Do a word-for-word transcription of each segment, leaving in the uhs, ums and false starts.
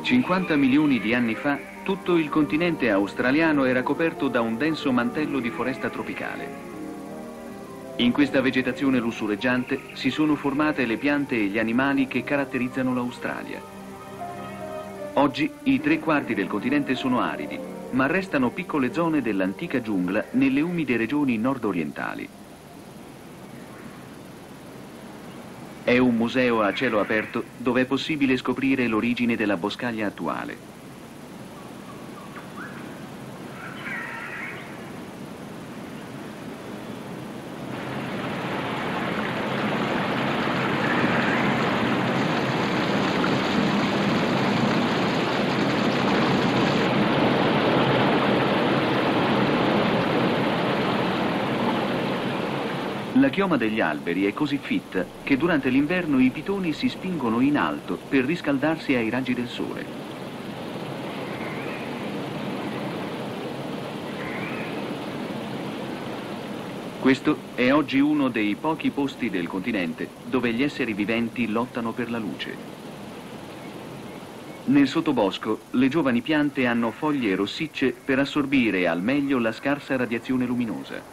cinquanta milioni di anni fa, tutto il continente australiano era coperto da un denso mantello di foresta tropicale. In questa vegetazione lussureggiante si sono formate le piante e gli animali che caratterizzano l'Australia. Oggi i tre quarti del continente sono aridi, ma restano piccole zone dell'antica giungla nelle umide regioni nord-orientali. È un museo a cielo aperto dove è possibile scoprire l'origine della boscaglia attuale. La chioma degli alberi è così fitta che durante l'inverno i pitoni si spingono in alto per riscaldarsi ai raggi del sole. Questo è oggi uno dei pochi posti del continente dove gli esseri viventi lottano per la luce. Nel sottobosco le giovani piante hanno foglie rossicce per assorbire al meglio la scarsa radiazione luminosa.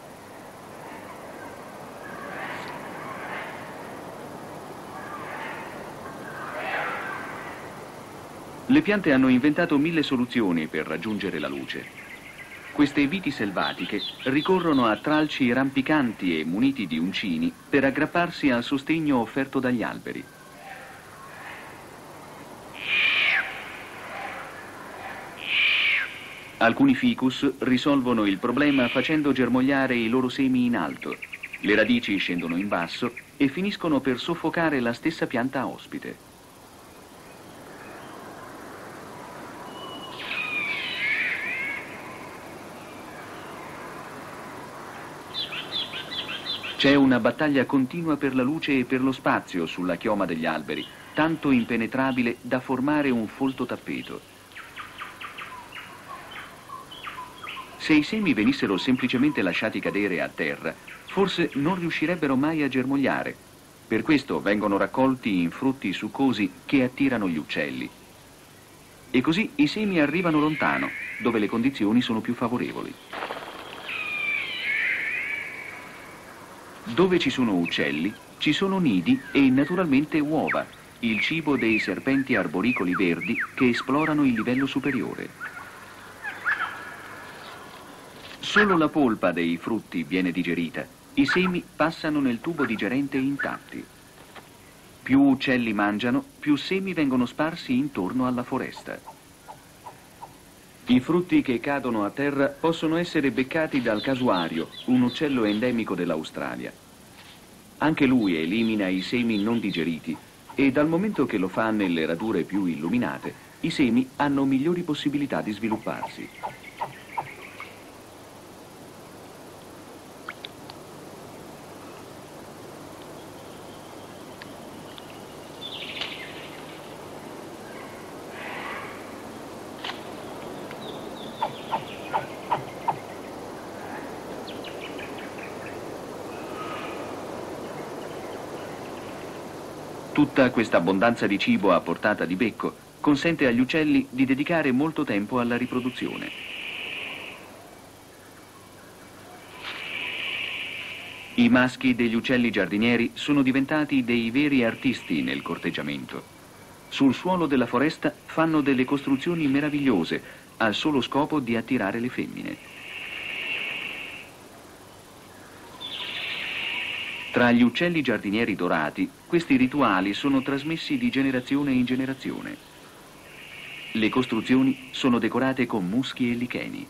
Le piante hanno inventato mille soluzioni per raggiungere la luce. Queste viti selvatiche ricorrono a tralci rampicanti e muniti di uncini per aggrapparsi al sostegno offerto dagli alberi. Alcuni ficus risolvono il problema facendo germogliare i loro semi in alto. Le radici scendono in basso e finiscono per soffocare la stessa pianta ospite. C'è una battaglia continua per la luce e per lo spazio sulla chioma degli alberi, tanto impenetrabile da formare un folto tappeto. Se i semi venissero semplicemente lasciati cadere a terra, forse non riuscirebbero mai a germogliare. Per questo vengono raccolti in frutti succosi che attirano gli uccelli. E così i semi arrivano lontano, dove le condizioni sono più favorevoli. Dove ci sono uccelli, ci sono nidi e naturalmente uova, il cibo dei serpenti arboricoli verdi che esplorano il livello superiore. Solo la polpa dei frutti viene digerita, i semi passano nel tubo digerente intatti. Più uccelli mangiano, più semi vengono sparsi intorno alla foresta. I frutti che cadono a terra possono essere beccati dal casuario, un uccello endemico dell'Australia. Anche lui elimina i semi non digeriti e dal momento che lo fa nelle radure più illuminate, i semi hanno migliori possibilità di svilupparsi. Tutta questa abbondanza di cibo a portata di becco consente agli uccelli di dedicare molto tempo alla riproduzione. I maschi degli uccelli giardinieri sono diventati dei veri artisti nel corteggiamento. Sul suolo della foresta fanno delle costruzioni meravigliose al solo scopo di attirare le femmine. Tra gli uccelli giardinieri dorati, questi rituali sono trasmessi di generazione in generazione. Le costruzioni sono decorate con muschi e licheni.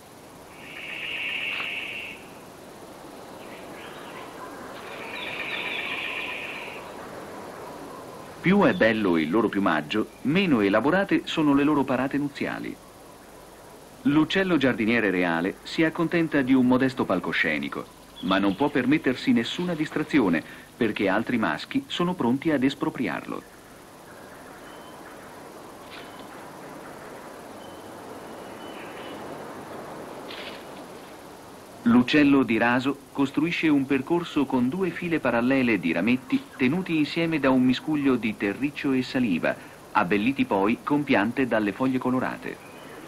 Più è bello il loro piumaggio, meno elaborate sono le loro parate nuziali. L'uccello giardiniere reale si accontenta di un modesto palcoscenico, ma non può permettersi nessuna distrazione perché altri maschi sono pronti ad espropriarlo. L'uccello di raso costruisce un percorso con due file parallele di rametti tenuti insieme da un miscuglio di terriccio e saliva, abbelliti poi con piante dalle foglie colorate.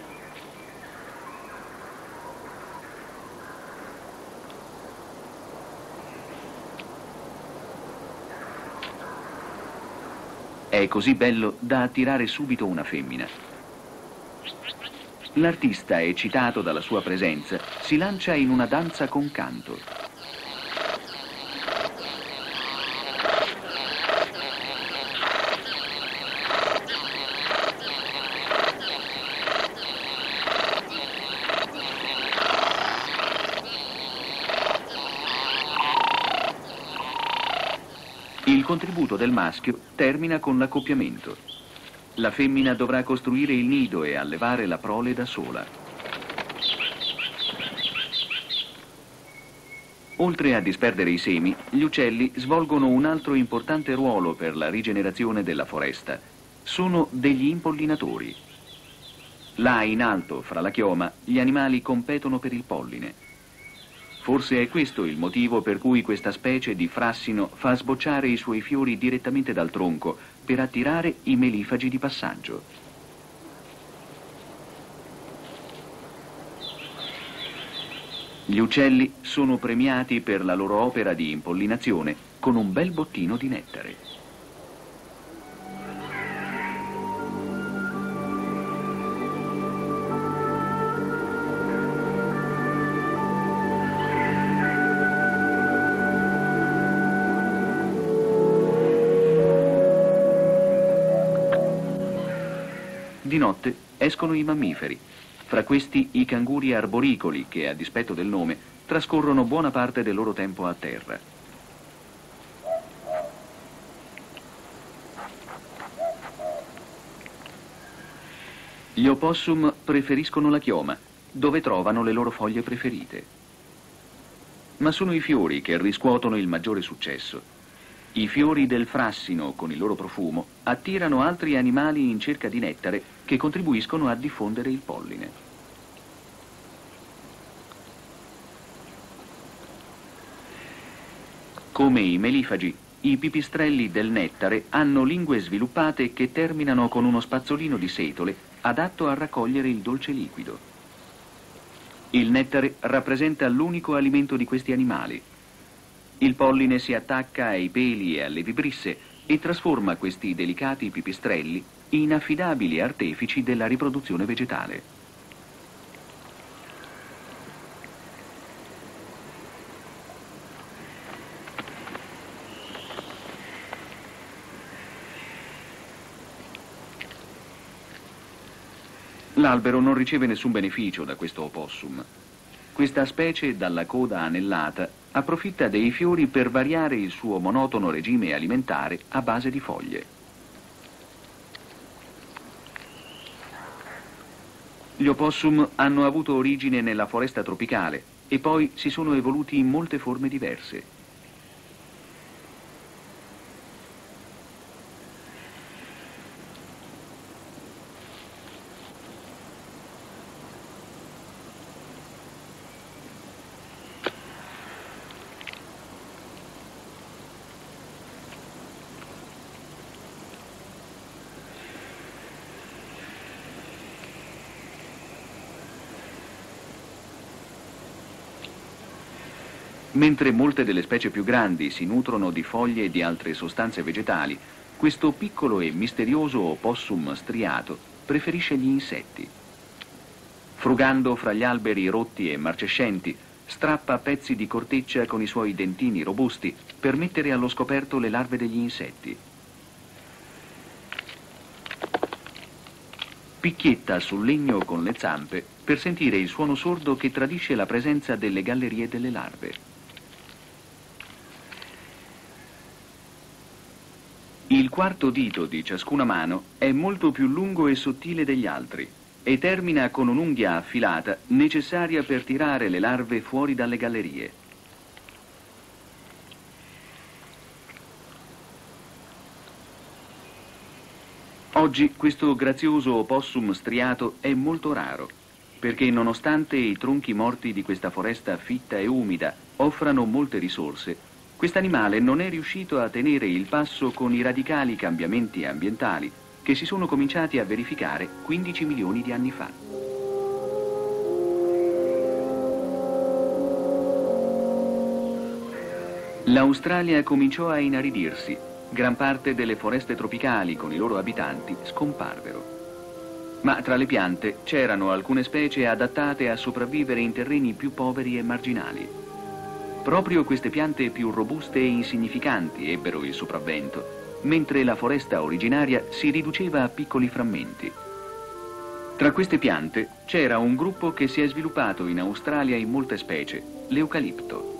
È così bello da attirare subito una femmina. L'artista, eccitato dalla sua presenza, si lancia in una danza con canto. Il contributo del maschio termina con l'accoppiamento. La femmina dovrà costruire il nido e allevare la prole da sola. Oltre a disperdere i semi, gli uccelli svolgono un altro importante ruolo per la rigenerazione della foresta. Sono degli impollinatori. Là in alto, fra la chioma, gli animali competono per il polline. Forse è questo il motivo per cui questa specie di frassino fa sbocciare i suoi fiori direttamente dal tronco per attirare i melifagi di passaggio. Gli uccelli sono premiati per la loro opera di impollinazione con un bel bottino di nettare. Di notte escono i mammiferi, fra questi i canguri arboricoli che, a dispetto del nome, trascorrono buona parte del loro tempo a terra. Gli opossum preferiscono la chioma, dove trovano le loro foglie preferite. Ma sono i fiori che riscuotono il maggiore successo. I fiori del frassino, con il loro profumo, attirano altri animali in cerca di nettare che contribuiscono a diffondere il polline. Come i melifagi, i pipistrelli del nettare hanno lingue sviluppate che terminano con uno spazzolino di setole adatto a raccogliere il dolce liquido. Il nettare rappresenta l'unico alimento di questi animali. Il polline si attacca ai peli e alle vibrisse e trasforma questi delicati pipistrelli in affidabili artefici della riproduzione vegetale. L'albero non riceve nessun beneficio da questo opossum. Questa specie, dalla coda anellata, approfitta dei fiori per variare il suo monotono regime alimentare a base di foglie. Gli opossum hanno avuto origine nella foresta tropicale e poi si sono evoluti in molte forme diverse. Mentre molte delle specie più grandi si nutrono di foglie e di altre sostanze vegetali, questo piccolo e misterioso opossum striato preferisce gli insetti. Frugando fra gli alberi rotti e marcescenti, strappa pezzi di corteccia con i suoi dentini robusti per mettere allo scoperto le larve degli insetti. Picchietta sul legno con le zampe per sentire il suono sordo che tradisce la presenza delle gallerie delle larve. Il quarto dito di ciascuna mano è molto più lungo e sottile degli altri e termina con un'unghia affilata necessaria per tirare le larve fuori dalle gallerie. Oggi questo grazioso opossum striato è molto raro, perché nonostante i tronchi morti di questa foresta fitta e umida offrano molte risorse, quest'animale non è riuscito a tenere il passo con i radicali cambiamenti ambientali che si sono cominciati a verificare quindici milioni di anni fa. L'Australia cominciò a inaridirsi, gran parte delle foreste tropicali con i loro abitanti scomparvero. Ma tra le piante c'erano alcune specie adattate a sopravvivere in terreni più poveri e marginali. Proprio queste piante più robuste e insignificanti ebbero il sopravvento, mentre la foresta originaria si riduceva a piccoli frammenti. Tra queste piante c'era un gruppo che si è sviluppato in Australia in molte specie, l'eucalipto.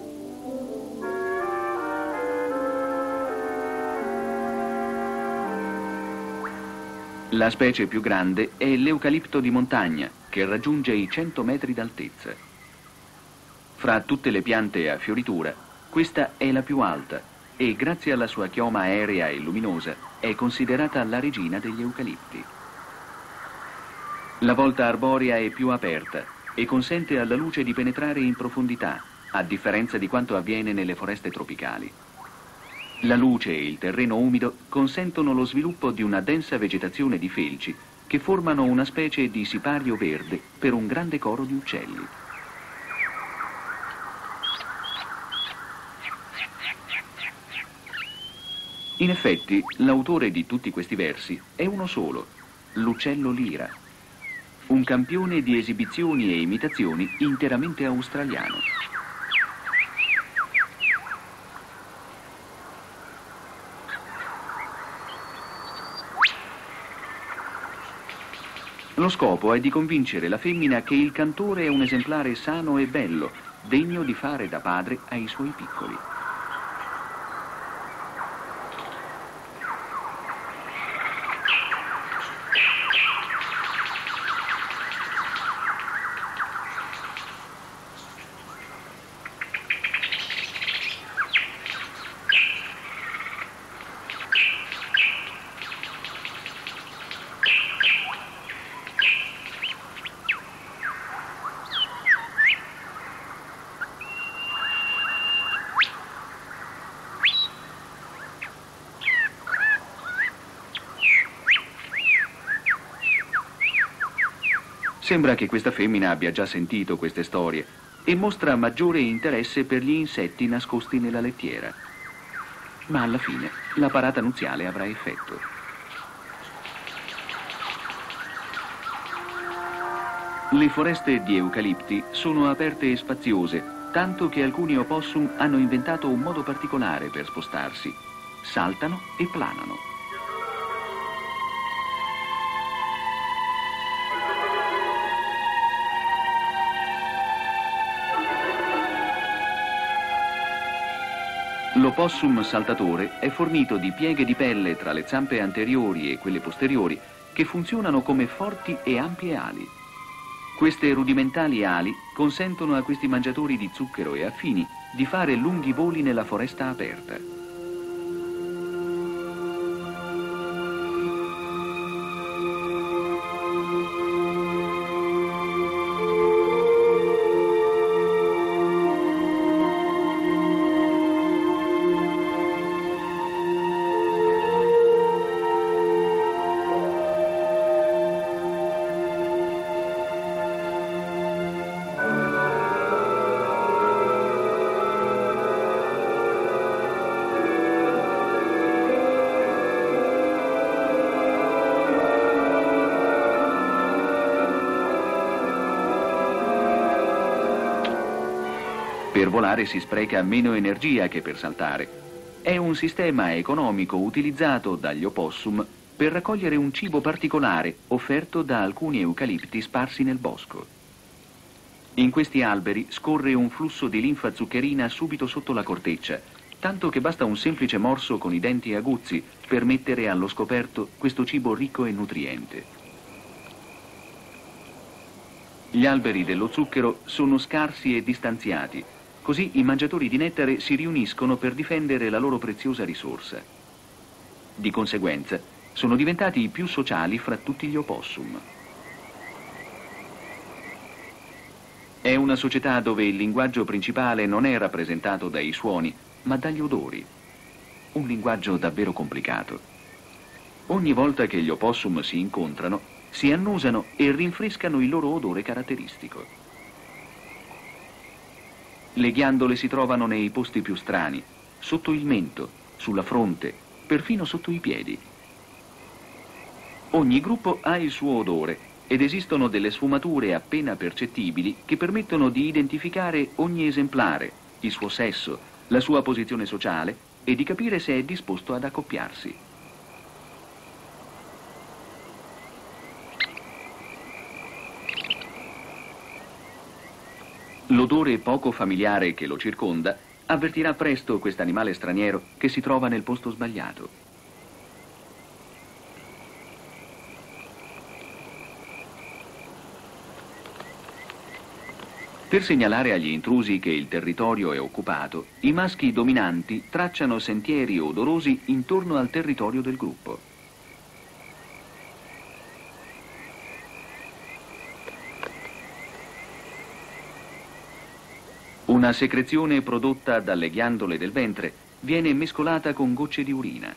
La specie più grande è l'eucalipto di montagna, che raggiunge i cento metri d'altezza. Fra tutte le piante a fioritura, questa è la più alta e, grazie alla sua chioma aerea e luminosa, è considerata la regina degli eucalipti. La volta arborea è più aperta e consente alla luce di penetrare in profondità, a differenza di quanto avviene nelle foreste tropicali. La luce e il terreno umido consentono lo sviluppo di una densa vegetazione di felci che formano una specie di sipario verde per un grande coro di uccelli. In effetti, l'autore di tutti questi versi è uno solo, l'uccello lira, un campione di esibizioni e imitazioni interamente australiano. Lo scopo è di convincere la femmina che il cantore è un esemplare sano e bello, degno di fare da padre ai suoi piccoli. Sembra che questa femmina abbia già sentito queste storie e mostra maggiore interesse per gli insetti nascosti nella lettiera. Ma alla fine la parata nuziale avrà effetto. Le foreste di eucalipti sono aperte e spaziose, tanto che alcuni opossum hanno inventato un modo particolare per spostarsi. Saltano e planano. L'opossum saltatore è fornito di pieghe di pelle tra le zampe anteriori e quelle posteriori che funzionano come forti e ampie ali. Queste rudimentali ali consentono a questi mangiatori di zucchero e affini di fare lunghi voli nella foresta aperta. Per volare si spreca meno energia che per saltare. È un sistema economico utilizzato dagli opossum per raccogliere un cibo particolare offerto da alcuni eucalipti sparsi nel bosco. In questi alberi scorre un flusso di linfa zuccherina subito sotto la corteccia, tanto che basta un semplice morso con i denti aguzzi per mettere allo scoperto questo cibo ricco e nutriente. Gli alberi dello zucchero sono scarsi e distanziati, così i mangiatori di nettare si riuniscono per difendere la loro preziosa risorsa. Di conseguenza, sono diventati i più sociali fra tutti gli opossum. È una società dove il linguaggio principale non è rappresentato dai suoni, ma dagli odori. Un linguaggio davvero complicato. Ogni volta che gli opossum si incontrano, si annusano e rinfrescano il loro odore caratteristico. Le ghiandole si trovano nei posti più strani, sotto il mento, sulla fronte, perfino sotto i piedi. Ogni gruppo ha il suo odore ed esistono delle sfumature appena percettibili che permettono di identificare ogni esemplare, il suo sesso, la sua posizione sociale e di capire se è disposto ad accoppiarsi. L'odore poco familiare che lo circonda avvertirà presto quest'animale straniero che si trova nel posto sbagliato. Per segnalare agli intrusi che il territorio è occupato, i maschi dominanti tracciano sentieri odorosi intorno al territorio del gruppo. Una secrezione prodotta dalle ghiandole del ventre viene mescolata con gocce di urina.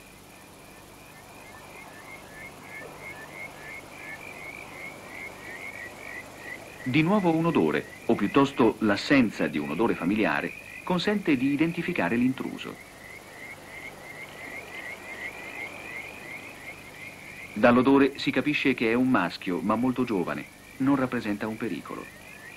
Di nuovo un odore, o piuttosto l'assenza di un odore familiare, consente di identificare l'intruso. Dall'odore si capisce che è un maschio, ma molto giovane, non rappresenta un pericolo.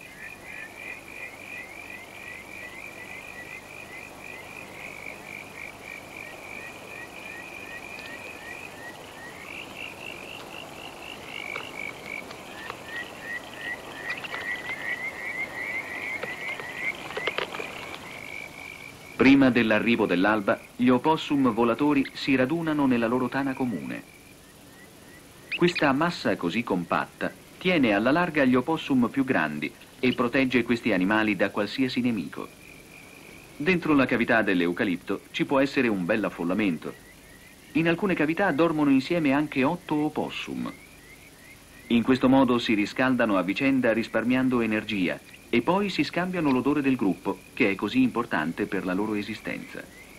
Prima dell'arrivo dell'alba, gli opossum volatori si radunano nella loro tana comune. Questa massa così compatta tiene alla larga gli opossum più grandi e protegge questi animali da qualsiasi nemico. Dentro la cavità dell'eucalipto ci può essere un bel affollamento. In alcune cavità dormono insieme anche otto opossum. In questo modo si riscaldano a vicenda risparmiando energia e poi si scambiano l'odore del gruppo, che è così importante per la loro esistenza.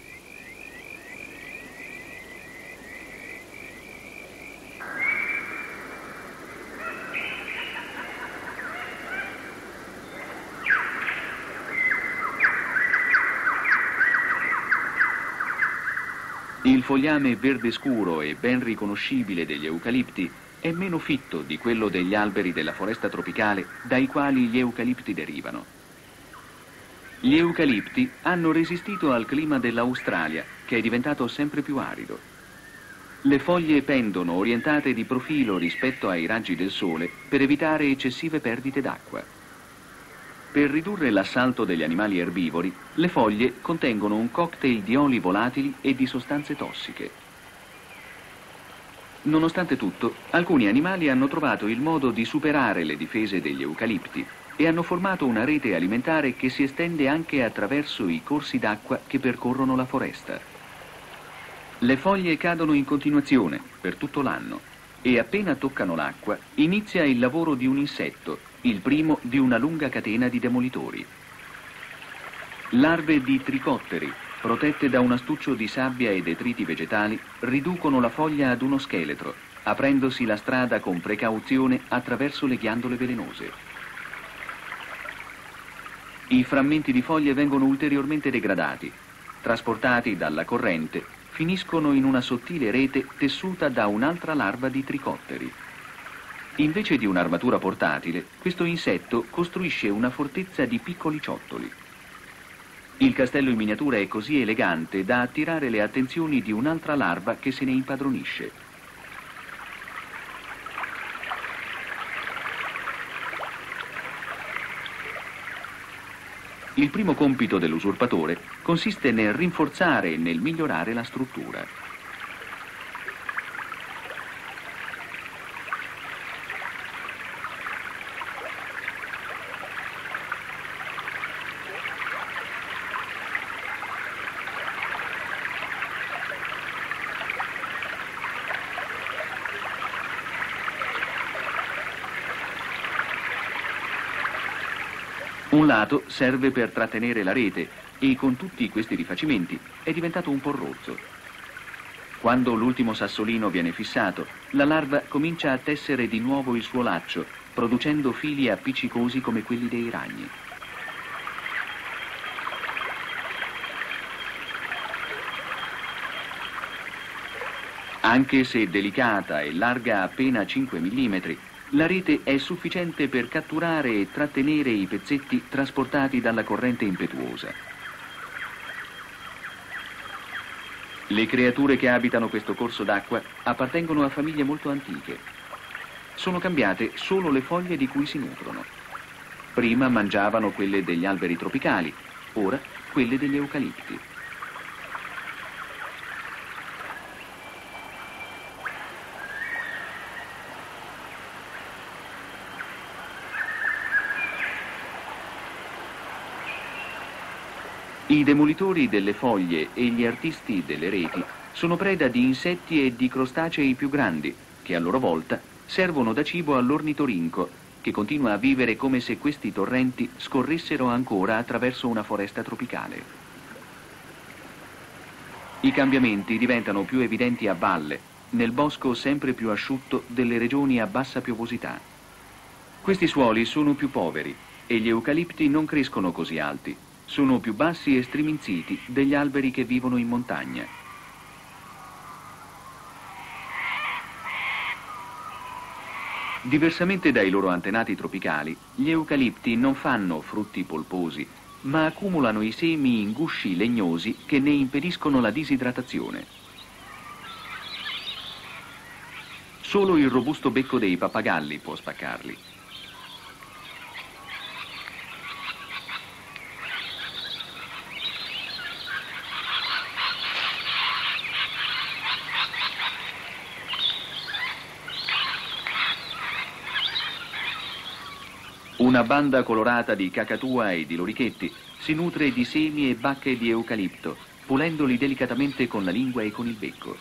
Il fogliame verde scuro e ben riconoscibile degli eucalipti è meno fitto di quello degli alberi della foresta tropicale dai quali gli eucalipti derivano. Gli eucalipti hanno resistito al clima dell'Australia, che è diventato sempre più arido. Le foglie pendono orientate di profilo rispetto ai raggi del sole per evitare eccessive perdite d'acqua. Per ridurre l'assalto degli animali erbivori, le foglie contengono un cocktail di oli volatili e di sostanze tossiche. Nonostante tutto, alcuni animali hanno trovato il modo di superare le difese degli eucalipti e hanno formato una rete alimentare che si estende anche attraverso i corsi d'acqua che percorrono la foresta. Le foglie cadono in continuazione per tutto l'anno e appena toccano l'acqua inizia il lavoro di un insetto, il primo di una lunga catena di demolitori. Larve di tricotteri, protette da un astuccio di sabbia e detriti vegetali, riducono la foglia ad uno scheletro, aprendosi la strada con precauzione attraverso le ghiandole velenose. I frammenti di foglie vengono ulteriormente degradati, trasportati dalla corrente, finiscono in una sottile rete tessuta da un'altra larva di tricotteri. Invece di un'armatura portatile, questo insetto costruisce una fortezza di piccoli ciottoli. Il castello in miniatura è così elegante da attirare le attenzioni di un'altra larva che se ne impadronisce. Il primo compito dell'usurpatore consiste nel rinforzare e nel migliorare la struttura. Un lato serve per trattenere la rete e con tutti questi rifacimenti è diventato un po' rozzo. Quando l'ultimo sassolino viene fissato, la larva comincia a tessere di nuovo il suo laccio, producendo fili appiccicosi come quelli dei ragni. Anche se delicata e larga appena cinque millimetri, la rete è sufficiente per catturare e trattenere i pezzetti trasportati dalla corrente impetuosa. Le creature che abitano questo corso d'acqua appartengono a famiglie molto antiche. Sono cambiate solo le foglie di cui si nutrono. Prima mangiavano quelle degli alberi tropicali, ora quelle degli eucalipti. I demolitori delle foglie e gli artisti delle reti sono preda di insetti e di crostacei più grandi, che a loro volta servono da cibo all'ornitorinco, che continua a vivere come se questi torrenti scorressero ancora attraverso una foresta tropicale. I cambiamenti diventano più evidenti a valle, nel bosco sempre più asciutto delle regioni a bassa piovosità. Questi suoli sono più poveri e gli eucalipti non crescono così alti. Sono più bassi e striminziti degli alberi che vivono in montagna. Diversamente dai loro antenati tropicali, gli eucalipti non fanno frutti polposi, ma accumulano i semi in gusci legnosi che ne impediscono la disidratazione. Solo il robusto becco dei pappagalli può spaccarli. Una banda colorata di cacatua e di lorichetti si nutre di semi e bacche di eucalipto, pulendoli delicatamente con la lingua e con il becco.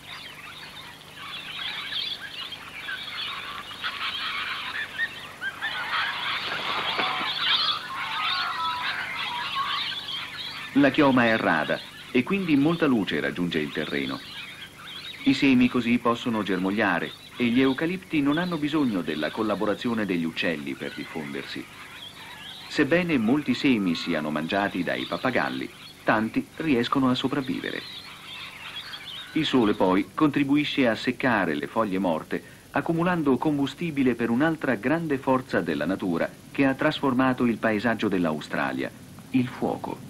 La chioma è rada e quindi molta luce raggiunge il terreno. I semi così possono germogliare e gli eucalipti non hanno bisogno della collaborazione degli uccelli per diffondersi. Sebbene molti semi siano mangiati dai pappagalli, tanti riescono a sopravvivere. Il sole poi contribuisce a seccare le foglie morte, accumulando combustibile per un'altra grande forza della natura che ha trasformato il paesaggio dell'Australia, il fuoco.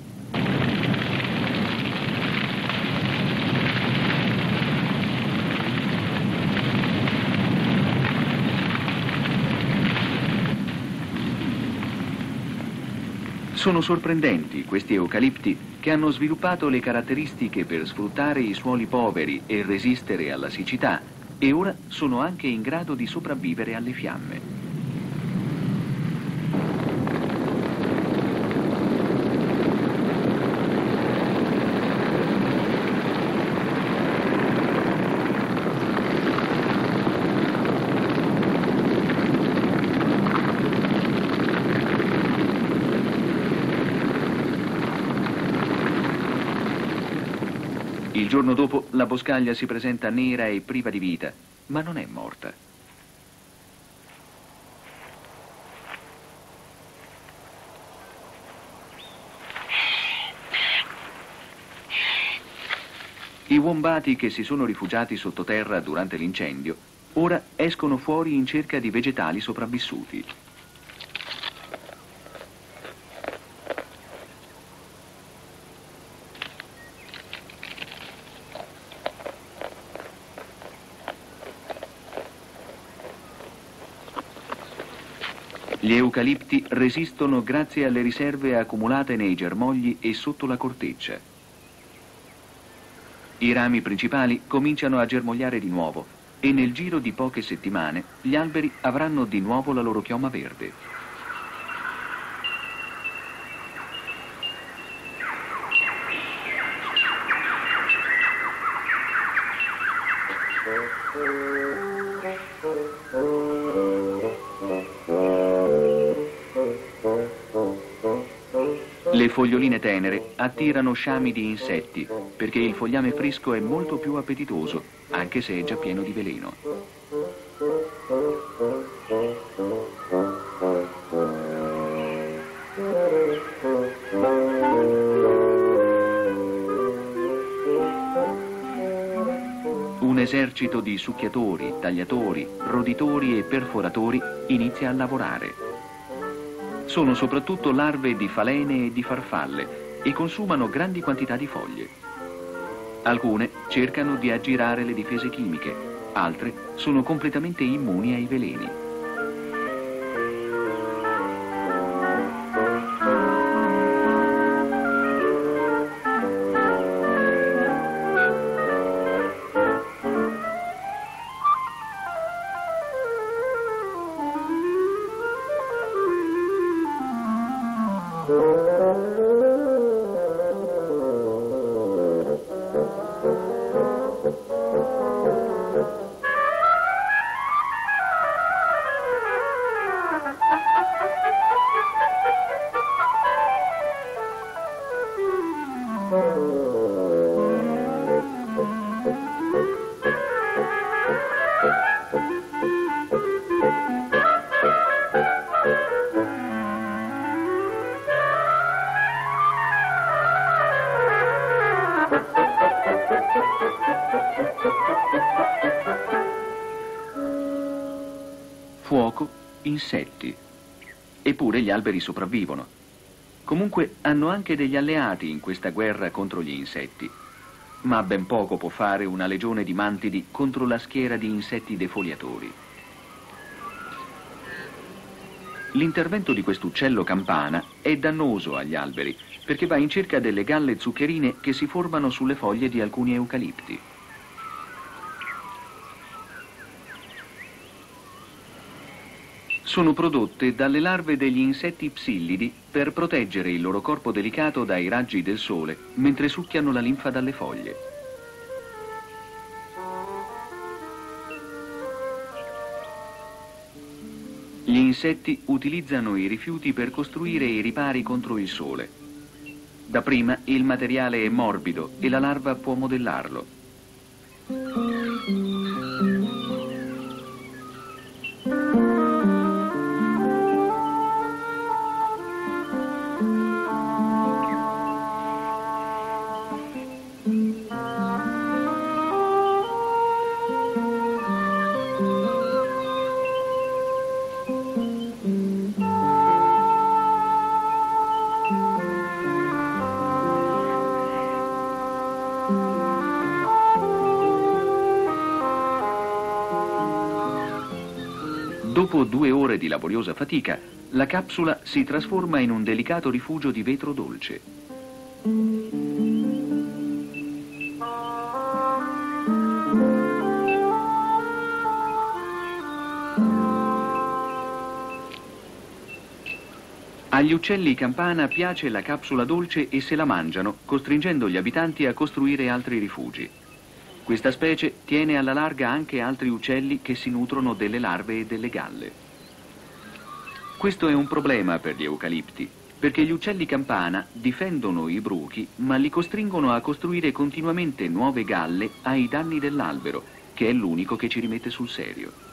Sono sorprendenti questi eucalipti che hanno sviluppato le caratteristiche per sfruttare i suoli poveri e resistere alla siccità e ora sono anche in grado di sopravvivere alle fiamme. Il giorno dopo la boscaglia si presenta nera e priva di vita, ma non è morta. I wombati che si sono rifugiati sottoterra durante l'incendio ora escono fuori in cerca di vegetali sopravvissuti. Gli eucalipti resistono grazie alle riserve accumulate nei germogli e sotto la corteccia. I rami principali cominciano a germogliare di nuovo e nel giro di poche settimane gli alberi avranno di nuovo la loro chioma verde. Le foglioline tenere attirano sciami di insetti perché il fogliame fresco è molto più appetitoso, anche se è già pieno di veleno. Un esercito di succhiatori, tagliatori, roditori e perforatori inizia a lavorare. Sono soprattutto larve di falene e di farfalle e consumano grandi quantità di foglie. Alcune cercano di aggirare le difese chimiche, altre sono completamente immuni ai veleni. Fuoco, insetti. Eppure gli alberi sopravvivono. Comunque hanno anche degli alleati in questa guerra contro gli insetti. Ma ben poco può fare una legione di mantidi contro la schiera di insetti defoliatori. L'intervento di quest'uccello campana è dannoso agli alberi perché va in cerca delle galle zuccherine che si formano sulle foglie di alcuni eucalipti. Sono prodotte dalle larve degli insetti psillidi per proteggere il loro corpo delicato dai raggi del sole mentre succhiano la linfa dalle foglie. Gli insetti utilizzano i rifiuti per costruire i ripari contro il sole. Dapprima il materiale è morbido e la larva può modellarlo. Dopo due ore di laboriosa fatica, la capsula si trasforma in un delicato rifugio di vetro dolce. Agli uccelli campana piace la capsula dolce e se la mangiano, costringendo gli abitanti a costruire altri rifugi. Questa specie tiene alla larga anche altri uccelli che si nutrono delle larve e delle galle. Questo è un problema per gli eucalipti, perché gli uccelli campana difendono i bruchi, ma li costringono a costruire continuamente nuove galle ai danni dell'albero, che è l'unico che ci rimette sul serio.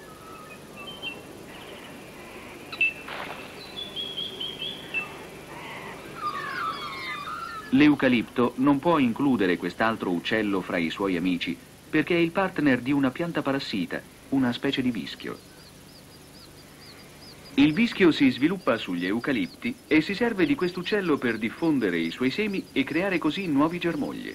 L'eucalipto non può includere quest'altro uccello fra i suoi amici perché è il partner di una pianta parassita, una specie di vischio. Il vischio si sviluppa sugli eucalipti e si serve di quest'uccello per diffondere i suoi semi e creare così nuovi germogli.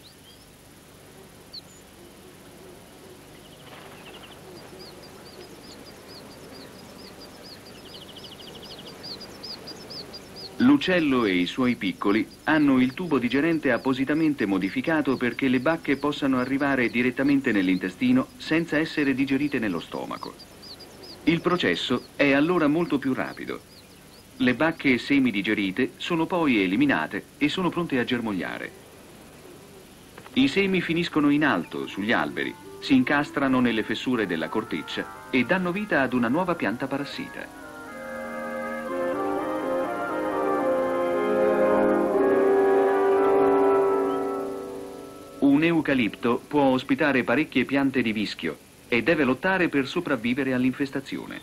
L'uccello e i suoi piccoli hanno il tubo digerente appositamente modificato perché le bacche possano arrivare direttamente nell'intestino senza essere digerite nello stomaco. Il processo è allora molto più rapido. Le bacche semidigerite sono poi eliminate e sono pronte a germogliare. I semi finiscono in alto, sugli alberi, si incastrano nelle fessure della corteccia e danno vita ad una nuova pianta parassita. l'eucalipto può ospitare parecchie piante di vischio e deve lottare per sopravvivere all'infestazione.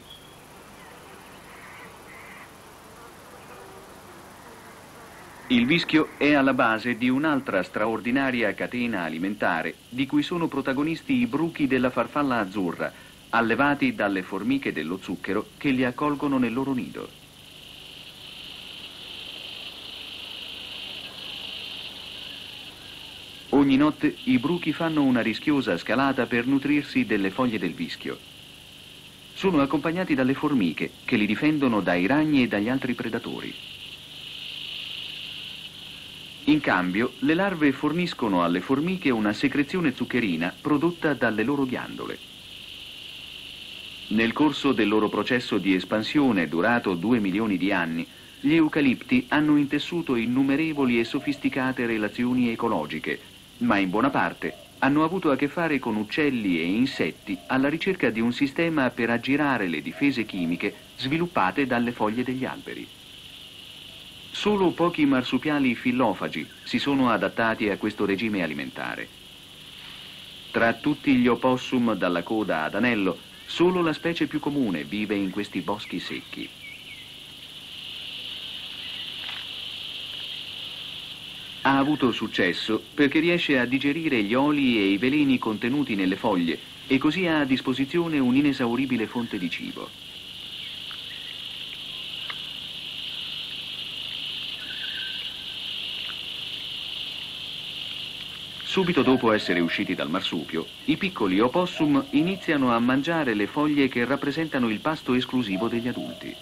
Il vischio è alla base di un'altra straordinaria catena alimentare di cui sono protagonisti i bruchi della farfalla azzurra, allevati dalle formiche dello zucchero che li accolgono nel loro nido. Ogni notte i bruchi fanno una rischiosa scalata per nutrirsi delle foglie del vischio. Sono accompagnati dalle formiche che li difendono dai ragni e dagli altri predatori. In cambio, le larve forniscono alle formiche una secrezione zuccherina prodotta dalle loro ghiandole. Nel corso del loro processo di espansione, durato due milioni di anni, gli eucalipti hanno intessuto innumerevoli e sofisticate relazioni ecologiche, ma in buona parte hanno avuto a che fare con uccelli e insetti alla ricerca di un sistema per aggirare le difese chimiche sviluppate dalle foglie degli alberi. Solo pochi marsupiali fillofagi si sono adattati a questo regime alimentare. Tra tutti gli opossum dalla coda ad anello, solo la specie più comune vive in questi boschi secchi. Ha avuto successo perché riesce a digerire gli oli e i veleni contenuti nelle foglie e così ha a disposizione un'inesauribile fonte di cibo. Subito dopo essere usciti dal marsupio, i piccoli opossum iniziano a mangiare le foglie che rappresentano il pasto esclusivo degli adulti.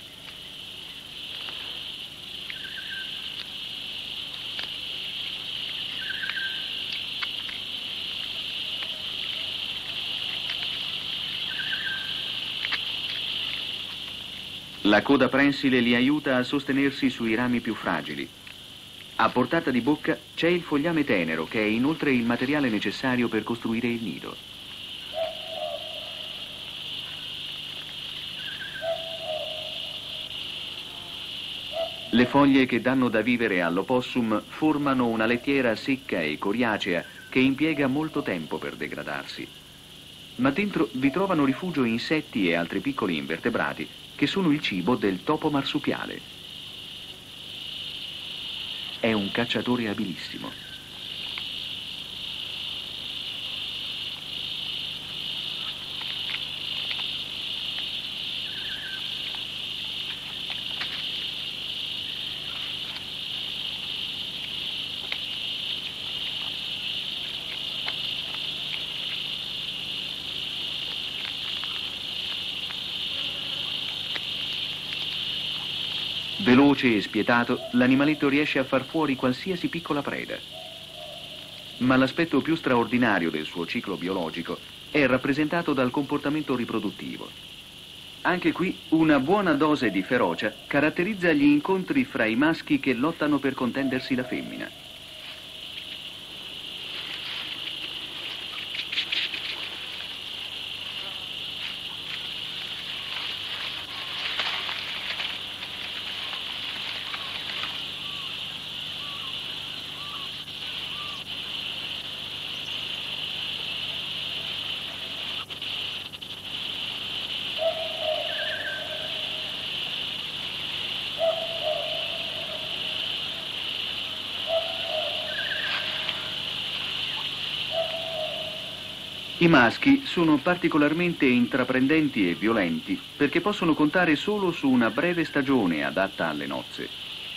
La coda prensile li aiuta a sostenersi sui rami più fragili. A portata di bocca c'è il fogliame tenero, che è inoltre il materiale necessario per costruire il nido. Le foglie che danno da vivere all'opossum formano una lettiera secca e coriacea che impiega molto tempo per degradarsi. Ma dentro vi trovano rifugio insetti e altri piccoli invertebrati che sono il cibo del topo marsupiale. È un cacciatore abilissimo. Veloce e spietato, l'animaletto riesce a far fuori qualsiasi piccola preda. Ma l'aspetto più straordinario del suo ciclo biologico è rappresentato dal comportamento riproduttivo. Anche qui una buona dose di ferocia caratterizza gli incontri fra i maschi che lottano per contendersi la femmina. I maschi sono particolarmente intraprendenti e violenti perché possono contare solo su una breve stagione adatta alle nozze.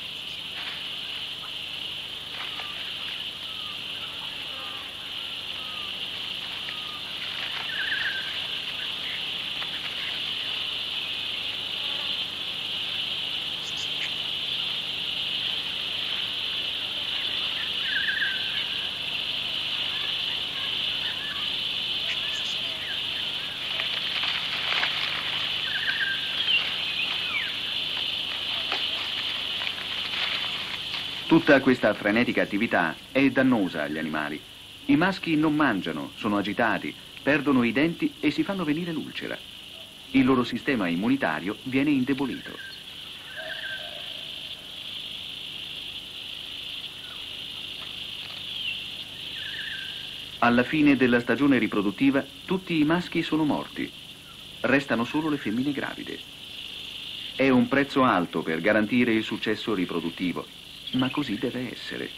Tutta questa frenetica attività è dannosa agli animali. I maschi non mangiano, sono agitati, perdono i denti e si fanno venire l'ulcera. Il loro sistema immunitario viene indebolito. Alla fine della stagione riproduttiva tutti i maschi sono morti. Restano solo le femmine gravide. È un prezzo alto per garantire il successo riproduttivo, ma così deve essere.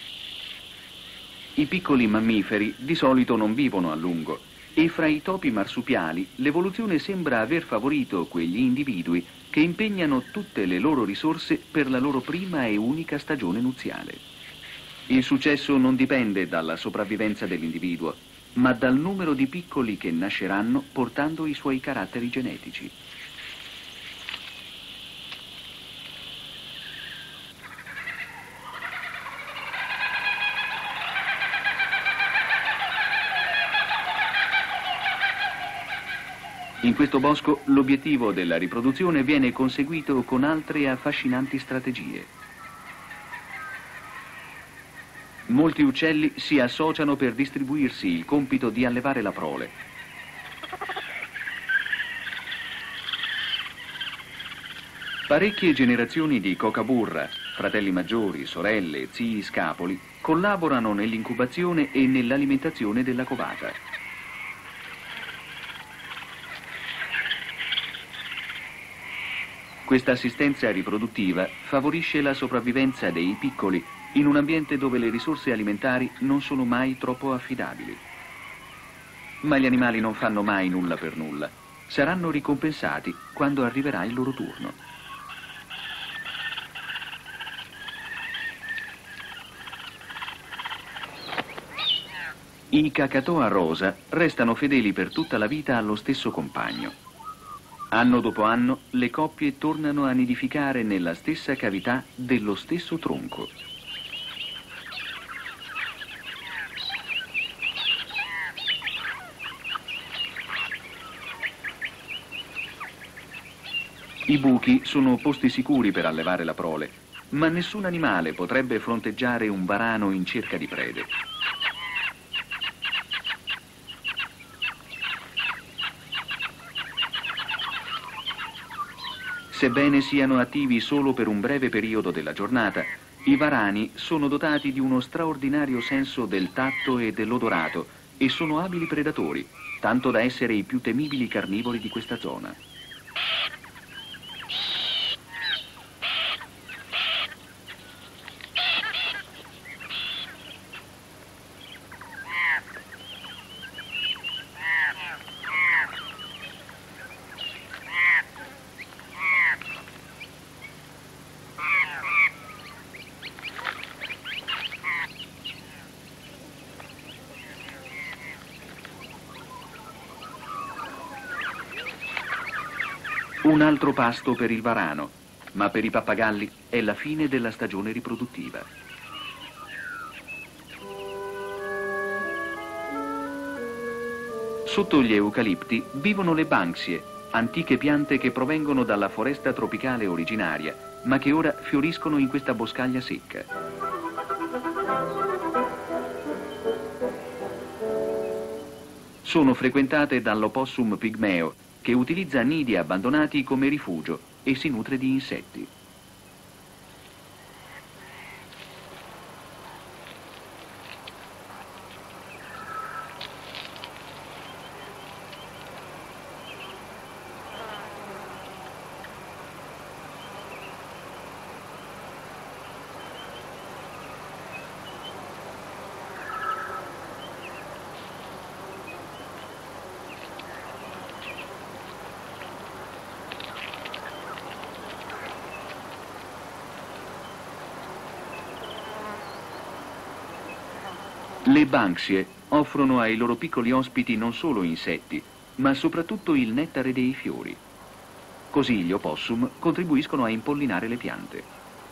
I piccoli mammiferi di solito non vivono a lungo e fra i topi marsupiali l'evoluzione sembra aver favorito quegli individui che impegnano tutte le loro risorse per la loro prima e unica stagione nuziale. Il successo non dipende dalla sopravvivenza dell'individuo, ma dal numero di piccoli che nasceranno portando i suoi caratteri genetici. In questo bosco l'obiettivo della riproduzione viene conseguito con altre affascinanti strategie. Molti uccelli si associano per distribuirsi il compito di allevare la prole. Parecchie generazioni di cocaburra, fratelli maggiori, sorelle, zii scapoli, collaborano nell'incubazione e nell'alimentazione della covata. Questa assistenza riproduttiva favorisce la sopravvivenza dei piccoli in un ambiente dove le risorse alimentari non sono mai troppo affidabili. Ma gli animali non fanno mai nulla per nulla. Saranno ricompensati quando arriverà il loro turno. I cacatoa rosa restano fedeli per tutta la vita allo stesso compagno. Anno dopo anno le coppie tornano a nidificare nella stessa cavità dello stesso tronco. I buchi sono posti sicuri per allevare la prole, ma nessun animale potrebbe fronteggiare un varano in cerca di prede. Sebbene siano attivi solo per un breve periodo della giornata, i varani sono dotati di uno straordinario senso del tatto e dell'odorato e sono abili predatori, tanto da essere i più temibili carnivori di questa zona. Un altro pasto per il varano, ma per i pappagalli è la fine della stagione riproduttiva. Sotto gli eucalipti vivono le banksie, antiche piante che provengono dalla foresta tropicale originaria, ma che ora fioriscono in questa boscaglia secca. Sono frequentate dall'opossum pigmeo, che utilizza nidi abbandonati come rifugio e si nutre di insetti. Le banksie offrono ai loro piccoli ospiti non solo insetti, ma soprattutto il nettare dei fiori. Così gli opossum contribuiscono a impollinare le piante.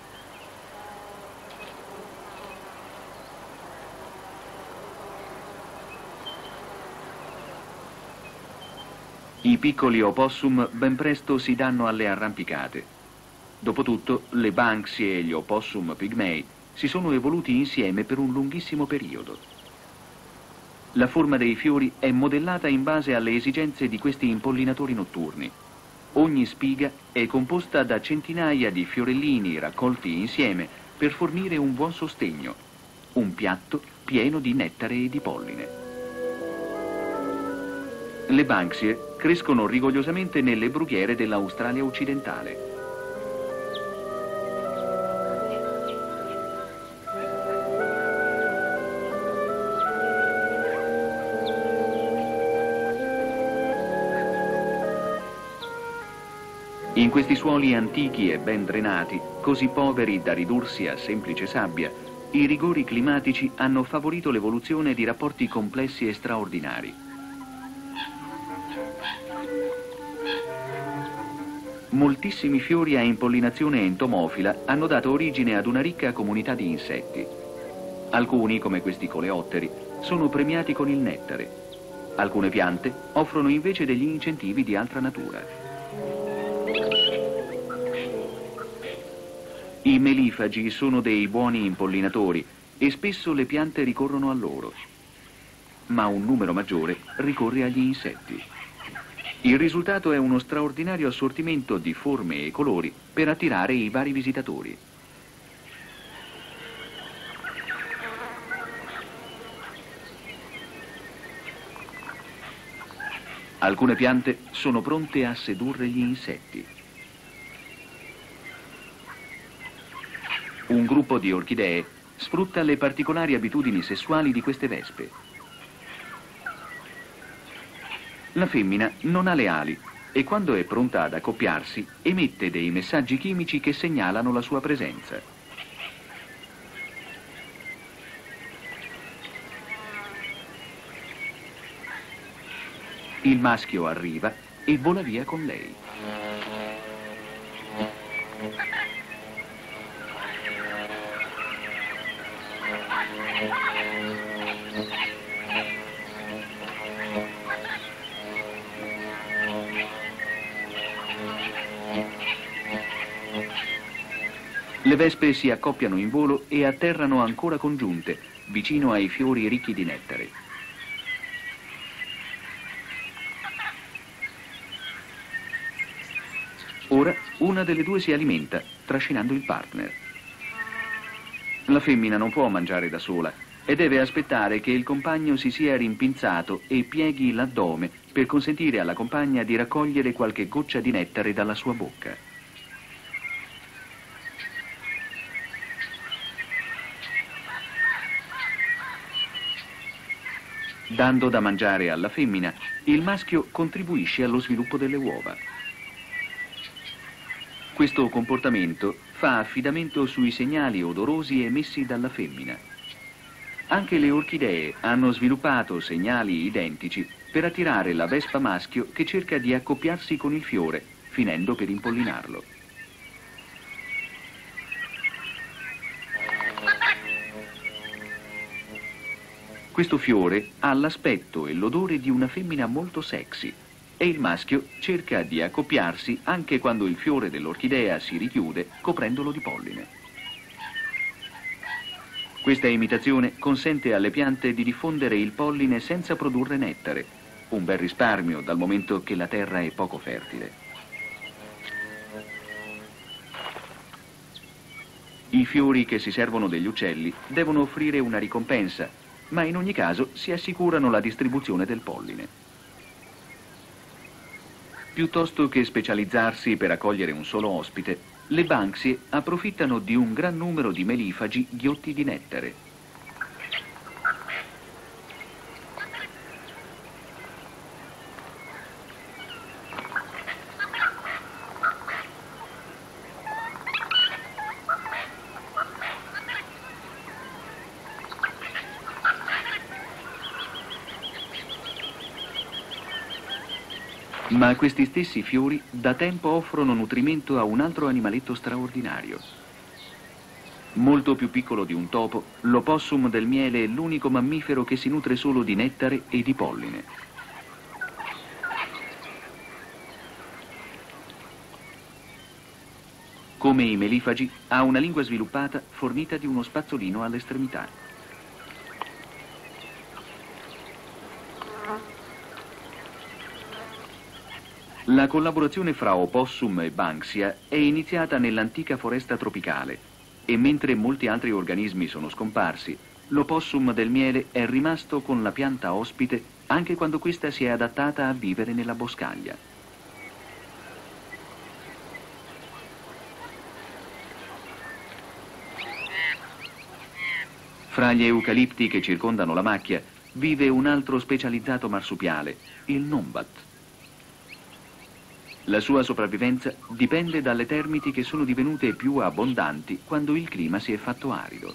I piccoli opossum ben presto si danno alle arrampicate. Dopotutto, le banksie e gli opossum pigmei si sono evoluti insieme per un lunghissimo periodo. La forma dei fiori è modellata in base alle esigenze di questi impollinatori notturni. Ogni spiga è composta da centinaia di fiorellini raccolti insieme per fornire un buon sostegno, un piatto pieno di nettare e di polline. Le Banksie crescono rigogliosamente nelle brughiere dell'Australia occidentale. In questi suoli antichi e ben drenati, così poveri da ridursi a semplice sabbia, i rigori climatici hanno favorito l'evoluzione di rapporti complessi e straordinari. Moltissimi fiori a impollinazione entomofila hanno dato origine ad una ricca comunità di insetti. Alcuni, come questi coleotteri, sono premiati con il nettare. Alcune piante offrono invece degli incentivi di altra natura. I melifagi sono dei buoni impollinatori e spesso le piante ricorrono a loro, ma un numero maggiore ricorre agli insetti. Il risultato è uno straordinario assortimento di forme e colori per attirare i vari visitatori. Alcune piante sono pronte a sedurre gli insetti. Un gruppo di orchidee sfrutta le particolari abitudini sessuali di queste vespe. La femmina non ha le ali e quando è pronta ad accoppiarsi emette dei messaggi chimici che segnalano la sua presenza. Il maschio arriva e vola via con lei. Le vespe si accoppiano in volo e atterrano ancora congiunte, vicino ai fiori ricchi di nettare. Ora una delle due si alimenta, trascinando il partner. La femmina non può mangiare da sola e deve aspettare che il compagno si sia rimpinzato e pieghi l'addome per consentire alla compagna di raccogliere qualche goccia di nettare dalla sua bocca. Dando da mangiare alla femmina, il maschio contribuisce allo sviluppo delle uova. Questo comportamento fa affidamento sui segnali odorosi emessi dalla femmina. Anche le orchidee hanno sviluppato segnali identici per attirare la vespa maschio che cerca di accoppiarsi con il fiore, finendo per impollinarlo. Questo fiore ha l'aspetto e l'odore di una femmina molto sexy e il maschio cerca di accoppiarsi anche quando il fiore dell'orchidea si richiude coprendolo di polline. Questa imitazione consente alle piante di diffondere il polline senza produrre nettare, un bel risparmio dal momento che la terra è poco fertile. I fiori che si servono degli uccelli devono offrire una ricompensa, ma in ogni caso si assicurano la distribuzione del polline. Piuttosto che specializzarsi per accogliere un solo ospite, le Banksie approfittano di un gran numero di melifagi ghiotti di nettare. Ma questi stessi fiori da tempo offrono nutrimento a un altro animaletto straordinario. Molto più piccolo di un topo, l'opossum del miele è l'unico mammifero che si nutre solo di nettare e di polline. Come i melifagi, ha una lingua sviluppata fornita di uno spazzolino all'estremità. La collaborazione fra opossum e banksia è iniziata nell'antica foresta tropicale e mentre molti altri organismi sono scomparsi, l'opossum del miele è rimasto con la pianta ospite anche quando questa si è adattata a vivere nella boscaglia. Fra gli eucalipti che circondano la macchia vive un altro specializzato marsupiale, il numbat. La sua sopravvivenza dipende dalle termiti che sono divenute più abbondanti quando il clima si è fatto arido.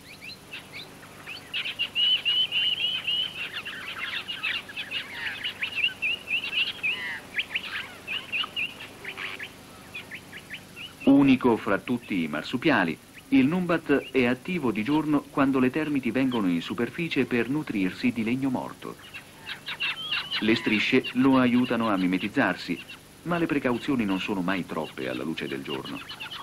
Unico fra tutti i marsupiali, il numbat è attivo di giorno quando le termiti vengono in superficie per nutrirsi di legno morto. Le strisce lo aiutano a mimetizzarsi, ma le precauzioni non sono mai troppe alla luce del giorno.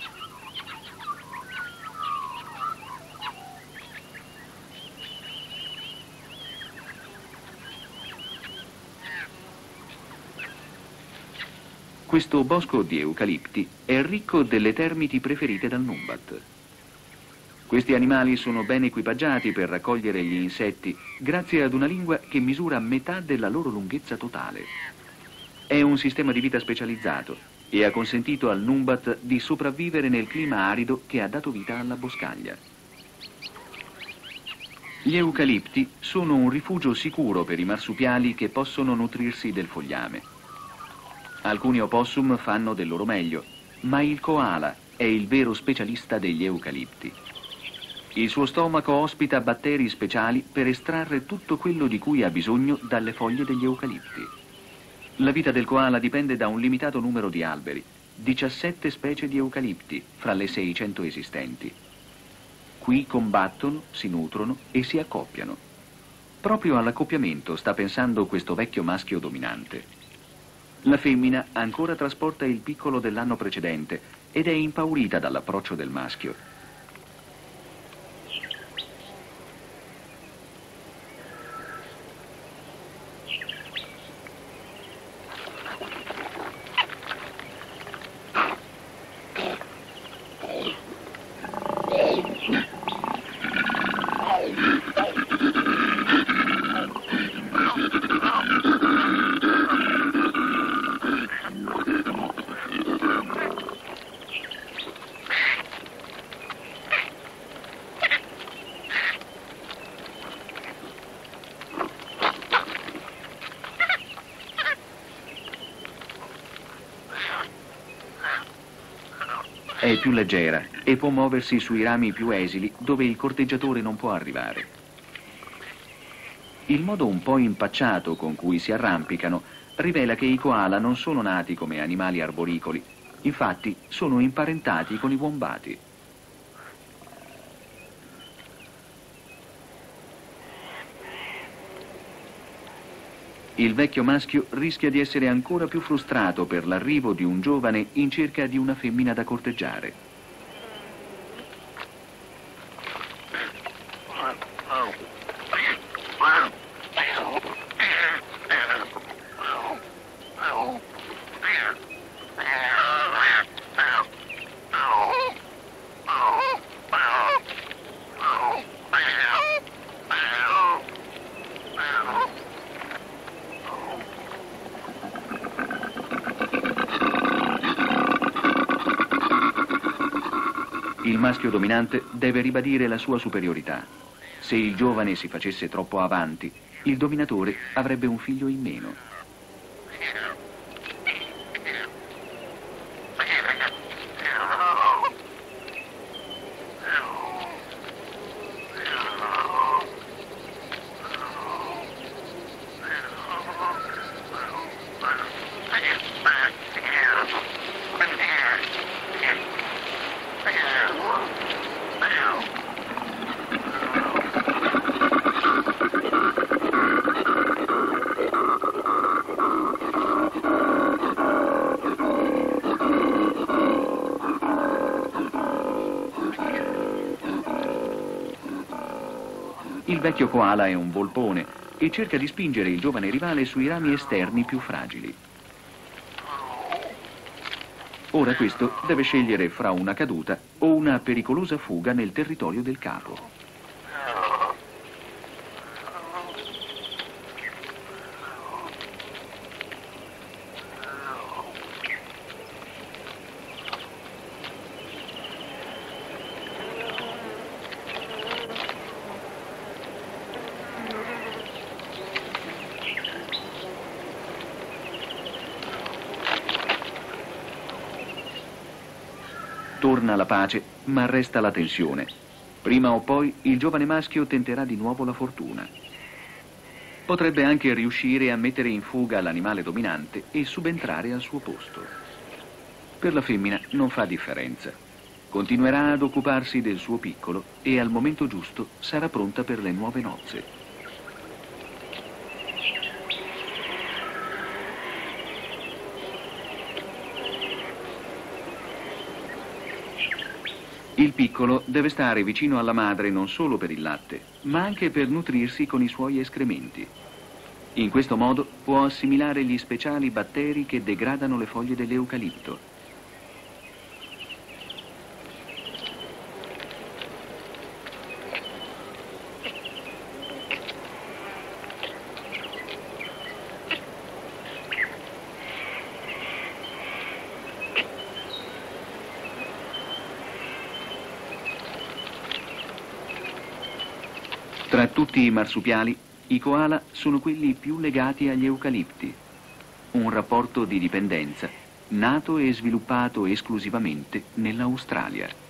Questo bosco di eucalipti è ricco delle termiti preferite dal numbat. Questi animali sono ben equipaggiati per raccogliere gli insetti grazie ad una lingua che misura metà della loro lunghezza totale. È un sistema di vita specializzato e ha consentito al numbat di sopravvivere nel clima arido che ha dato vita alla boscaglia. Gli eucalipti sono un rifugio sicuro per i marsupiali che possono nutrirsi del fogliame. Alcuni opossum fanno del loro meglio, ma il koala è il vero specialista degli eucalipti. Il suo stomaco ospita batteri speciali per estrarre tutto quello di cui ha bisogno dalle foglie degli eucalipti. La vita del koala dipende da un limitato numero di alberi, diciassette specie di eucalipti fra le seicento esistenti. Qui combattono, si nutrono e si accoppiano. Proprio all'accoppiamento sta pensando questo vecchio maschio dominante. La femmina ancora trasporta il piccolo dell'anno precedente ed è impaurita dall'approccio del maschio. È più leggera e può muoversi sui rami più esili dove il corteggiatore non può arrivare. Il modo un po' impacciato con cui si arrampicano rivela che i koala non sono nati come animali arboricoli, infatti sono imparentati con i wombati. Il vecchio maschio rischia di essere ancora più frustrato per l'arrivo di un giovane in cerca di una femmina da corteggiare. Il maschio dominante deve ribadire la sua superiorità. Se il giovane si facesse troppo avanti, il dominatore avrebbe un figlio in meno. Il vecchio koala è un volpone e cerca di spingere il giovane rivale sui rami esterni più fragili. Ora questo deve scegliere fra una caduta o una pericolosa fuga nel territorio del capo. Torna la pace, ma resta la tensione. Prima o poi il giovane maschio tenterà di nuovo la fortuna. Potrebbe anche riuscire a mettere in fuga l'animale dominante e subentrare al suo posto. Per la femmina non fa differenza. Continuerà ad occuparsi del suo piccolo e al momento giusto sarà pronta per le nuove nozze. Il piccolo deve stare vicino alla madre non solo per il latte, ma anche per nutrirsi con i suoi escrementi. In questo modo può assimilare gli speciali batteri che degradano le foglie dell'eucalipto. Tra tutti i marsupiali, i koala sono quelli più legati agli eucalipti, un rapporto di dipendenza nato e sviluppato esclusivamente nell'Australia.